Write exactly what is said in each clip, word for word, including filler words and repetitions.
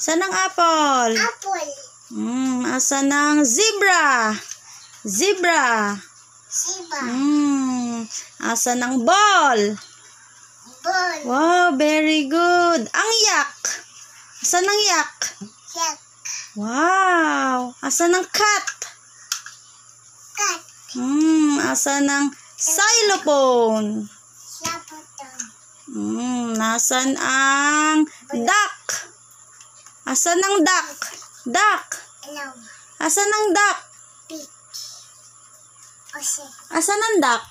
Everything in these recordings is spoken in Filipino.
Asan ang apple? Apple. Hmm, asan ang zebra? Zebra. Siba. Hmm, asan ang ball? Ball. Wow, very good. Ang yak. Asan ang yak? Yak. Wow. Asan ang cat? Cat. Hmm, asan ang xylophone? Labuton. Hmm, nasan ang duck? Asan ang duck? Duck. Hello. Asan ang duck? Pig. Ose. Asan ang duck?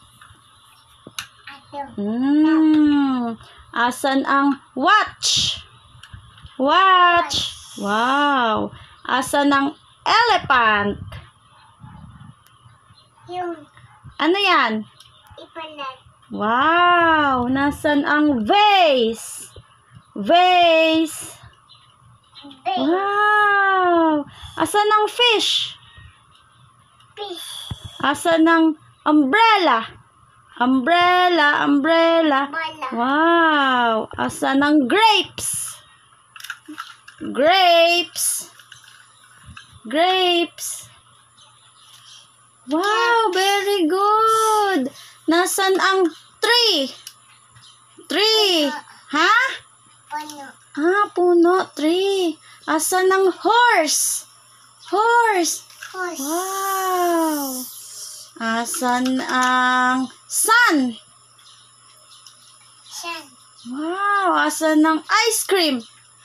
Ato. Hmm, asan ang watch? Watch. Wow. Asan ang elephant? Yung Ano yan? ipalat. Wow. Nasan ang vase? Vase. Big. Wow. Asan ang fish? Fish. Asan ang umbrella? Umbrella, umbrella. Bala. Wow. Asan ang grapes? Grapes. Grapes. Wow, very good. Nasan ang tree? Tree. Ha? Puno. Ah, puno, tree. Asan ang horse? Horse. Horse. Wow. Asan ang sun? Sun. Wow. Asan ang ice cream?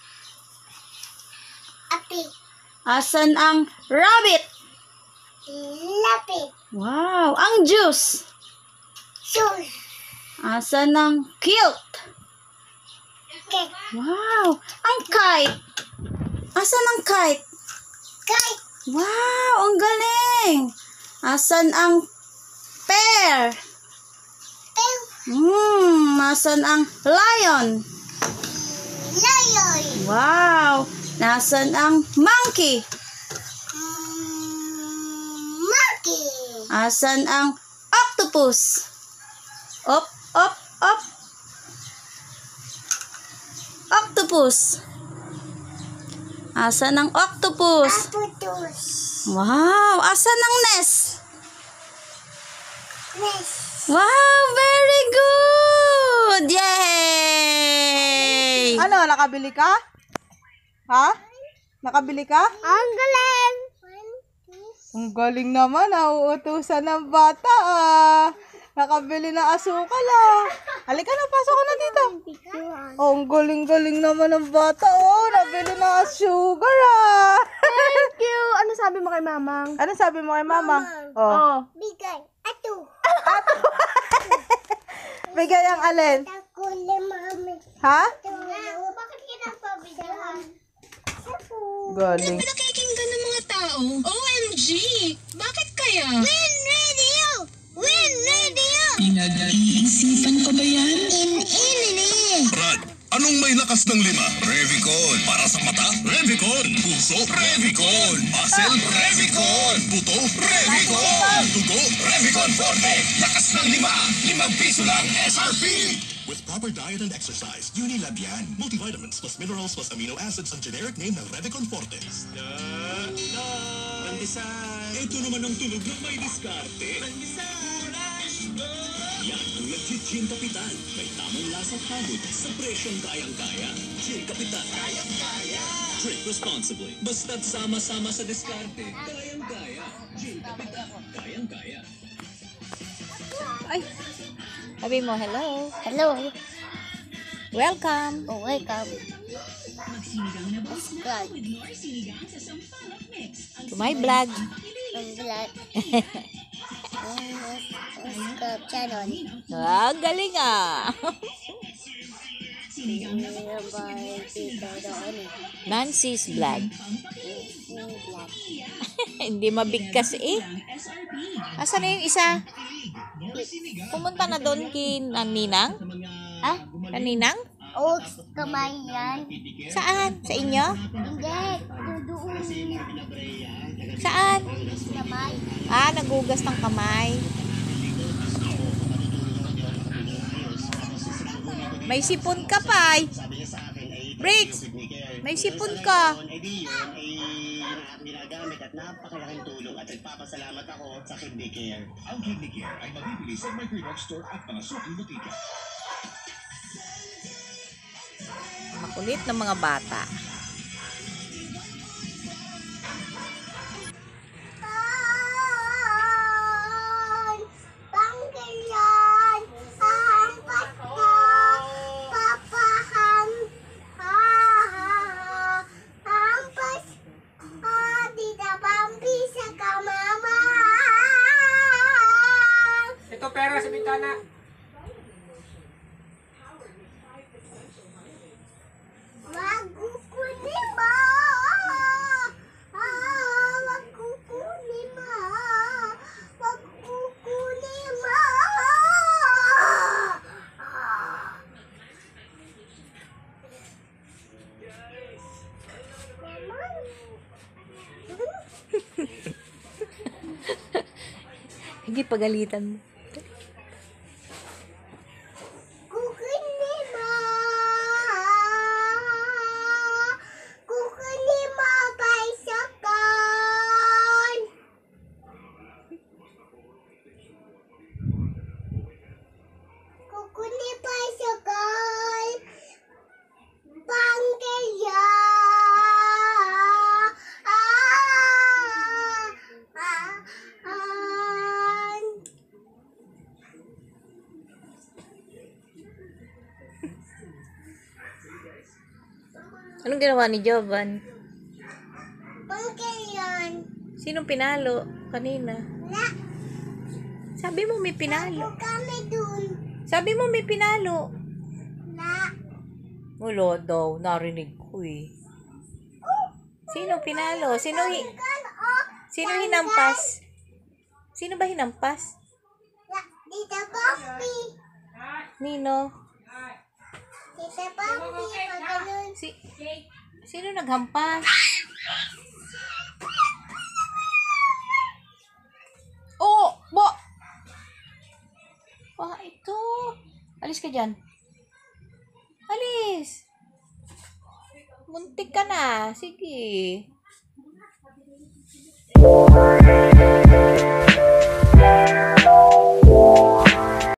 Api. Asan ang rabbit? Lapit. Wow. Ang juice? Sul. Asan ang quilt? Ket. Wow. Ang kite? Asan ang kite? Kite. Wow. Ang galing. Asan ang pear? Pew. Hmm. Asan ang lion? Lion. Wow. Nasan ang monkey? Mm, Monkey. Asan ang octopus? Op, op, op. Octopus. Asan ang octopus? Aputus. Wow. Asan ang nest? Nest. Wow. Very good. Yay! Ano, nakabili ka? Ha? Nakabili ka? Ang galing. Ang galing naman, nauutusan ng bata ah. Nakabili na asukal ah. Halika na, pasok ka na dito. Oh, ang galing-galing naman ng bata oh. Nabili na sugar ah. Thank you. Ano sabi mo kay mamang? Ano sabi mo kay mama? Oh. Oh. Bigay. Ato. Bigay ang alin? Takule mami. Ha? Bakit kita pabigyan? Galing. Pinakikinggan ng mga tao. O M G! Bakit kaya? Win radio! Win radio! Pinag-iisipan ko ba yan? In-in-in! Brad, anong may lakas ng lima? Revicon. Para sa mata? Revicon. Puso? Revicon. Muscle? Revicon. Buto? Revicon. Dugo? Revicon Forte. Lakas ng lima. Limang piso lang S R P. With proper diet and exercise, Unilab yan. Multivitamins plus minerals plus amino acids ang generic name ng Revicon Forte. Ito naman ang tunog ng may diskarte. Yan ang legit Gin Kapitan. May tamang lasang hamon sa presyong kayang-kaya. Gin Kapitan. Kayang-kaya. Drink responsibly. Basta't sama-sama sa diskarte. Kayang-kaya. Gin Kapitan. Kayang-kaya. Ay, sabi mo, hello. Hello. Welcome. Oh, welcome. Subscribe. To my vlog. Ang vlog. Subscribe channel. Ah, galing ah. Nancy's vlog. Hindi mabigkas eh. Asan na yung isa? Pumunta na doon kay Ninang? Ha? Kaninang? Oh, kamay yan. Saan? Sa inyo? Hindi. Doon. Saan? Kamay. Ah, nagugas ng kamay. May sipon ka pa. Brix, May sipon ka. Eh di yun, ay yun ang aking ginagamit at napakalaking tulong at nagpapasalamat ako sa Kidney Care. Ang Kidney Care ay mabibili sa Microdog Store at mga suking butika. Makulit ng mga bata. Pangkailan, hampas ko, papaham, ha, ha, ha, hampas, ha, di na bambi sa kamama. Ito pera sa bintana. Magkukunin mo, ah, magkukunin mo, magkukunin mo. Hindi pagalitan mo. Kukunin mo, kukunin mo bicycle. Kukunin bicycle, Pangkaya. Ah, ah, ah. Anong ginawa ni Jovan? Pangkailan, Sinong pinalo kanina? na, Sabi mo may pinalo. kami dun, Sabi mo may pinalo. na, Wala daw, narinig ko eh. Sino pinalo? Sino hi kan, oh, Sino hinampas? Sino ba hinampas? na, Tita Bambi, Nino? Tita Bambi, pagano'n. Si Sino naghampas? Oh, bo. Ah, ito. Alis ka dyan. Alis. Muntik ka na. Sige.